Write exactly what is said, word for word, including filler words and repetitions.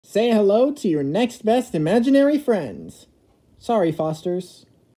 Say hello to your next best imaginary friends. Sorry, Fosters.